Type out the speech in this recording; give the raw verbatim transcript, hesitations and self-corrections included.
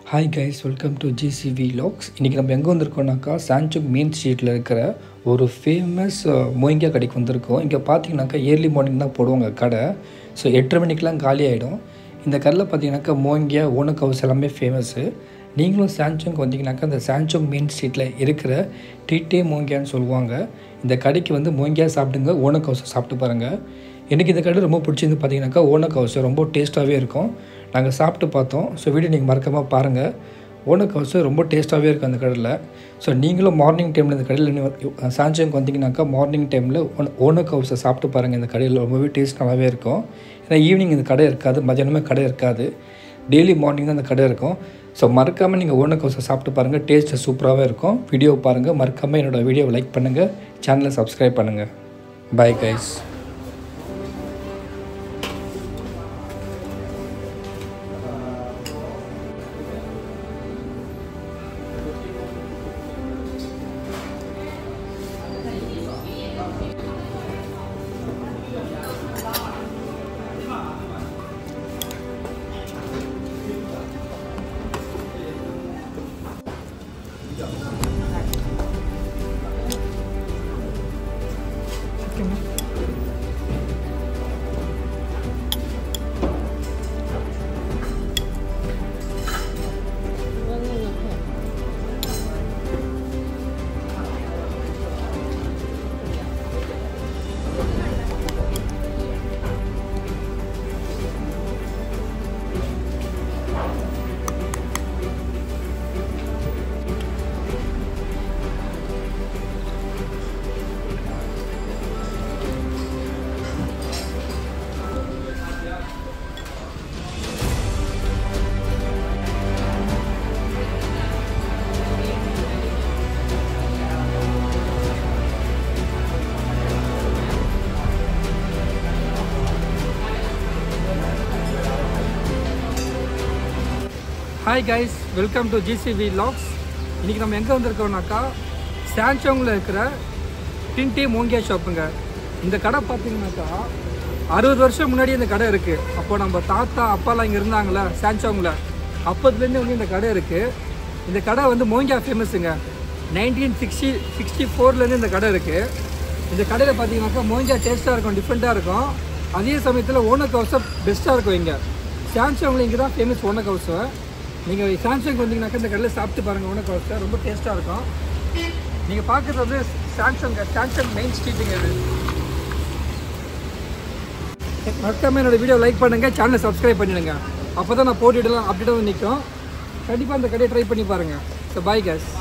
Hi guys, welcome to G C V Vlogs. இன்றைக்கி நம்ம எங்கே வந்திருக்கோம்னாக்கா சான்சுக் மெயின் ஸ்ட்ரீட்டில் இருக்கிற ஒரு ஃபேமஸ் மோயிங்கா கடைக்கு வந்திருக்கோம். இங்கே பார்த்தீங்கன்னாக்கா ஏர்லி மார்னிங் தான் போடுவாங்க கடை. ஸோ எட்டரை மணிக்கெலாம் காலி ஆகிடும். இந்த கடையில் பார்த்தீங்கன்னாக்கா மோயிங்கா ஓனக் ஹவுஸ் எல்லாமே ஃபேமஸ்ஸு. நீங்களும் சான்சுக் வந்தீங்கன்னாக்கா அந்த சான்சுக் மெயின் ஸ்ட்ரீட்டில் இருக்கிற டிடே மோயிங்கான்னு சொல்லுவாங்க. இந்த கடைக்கு வந்து மோயிங்கா சாப்பிடுங்க, ஓனக் ஹவுஸை சாப்பிட்டு பாருங்கள். எனக்கு இந்த கடை ரொம்ப பிடிச்சிருந்து பார்த்தீங்கன்னாக்கா ஓனக் ஹவுஸ் ரொம்ப டேஸ்ட்டாகவே இருக்கும். நாங்கள் சாப்பிட்டு பார்த்தோம். ஸோ வீடியோ நீங்கள் மறக்காமல் பாருங்கள். ஓனக் ஹவுஸ் ரொம்ப டேஸ்ட்டாகவே இருக்கும் அந்த கடையில். ஸோ நீங்களும் மார்னிங் டைமில் இந்த கடையில் சான்சுக் வந்தீங்கன்னாக்கா மார்னிங் டைமில் ஓன ஓனக் ஹவுஸை சாப்பிட்டு பாருங்கள். இந்த கடையில் ரொம்பவே டேஸ்ட் நல்லாவே இருக்கும். ஏன்னா ஈவினிங் இந்த கடை இருக்காது, மதியானமே கடை இருக்காது, டெய்லி மார்னிங் தான் அந்த கடை இருக்கும். ஸோ மறக்காமல் நீங்கள் ஓனக் ஹவுஸை சாப்பிட்டு பாருங்கள், டேஸ்ட்டு சூப்பராகவே இருக்கும். வீடியோ பாருங்கள், மறக்காமல் என்னோடய வீடியோவை லைக் பண்ணுங்கள், சேனலை சப்ஸ்கிரைப் பண்ணுங்கள். Bye guys. Hi guys, welcome to G C V Vlogs. இன்றைக்கி நம்ம எங்கே வந்திருக்கோம்னாக்கா சான்சுங்கில் இருக்கிற டின்டே மோயிங்கா ஷாப்புங்க. இந்த கடை பார்த்தீங்கன்னாக்கா அறுபது வருஷம் முன்னாடி இந்த கடை இருக்குது. அப்போது நம்ம தாத்தா அப்பாலாம் இங்கே இருந்தாங்களே சான்சுங்கில், அப்போதுலேருந்து வந்து இந்த கடை இருக்குது. இந்த கடை வந்து மோயிங்கா ஃபேமஸுங்க. நைன்டீன் சிக்ஸ்டி சிக்ஸ்டி ஃபோர்லேருந்து இந்த கடை இருக்குது. இந்த கடையில் பார்த்தீங்கன்னாக்கா மோயிங்கா டேஸ்ட்டாக இருக்கும், டிஃப்ரெண்ட்டாக இருக்கும். அதே சமயத்தில் ஓனக் ஹவுஸை பெஸ்ட்டாக இருக்கும். இங்கே சான்சுங்கில் இங்கே தான் ஃபேமஸ் ஓனக் ஹவுஸு. நீங்கள் சாம்சங் வந்தீங்கன்னாக்கா இந்த கடையில் சாப்பிட்டு பாருங்கள். ஓனக் ஹவுஸில் ரொம்ப டேஸ்ட்டாக இருக்கும். நீங்கள் பார்க்குறது வந்து சாம்சங் சாம்சங் மெயின் ஸ்ட்ரீட்டுங்க. இது மறக்காமல் என்னோடய வீடியோ லைக் பண்ணுங்கள், சேனலை சப்ஸ்கிரைப் பண்ணிடுங்க. அப்போ தான் நான் போட்டுவிடலாம் அப்டேட்டாக நிற்கும். கண்டிப்பாக அந்த கடையை ட்ரை பண்ணி பாருங்கள். So bye case.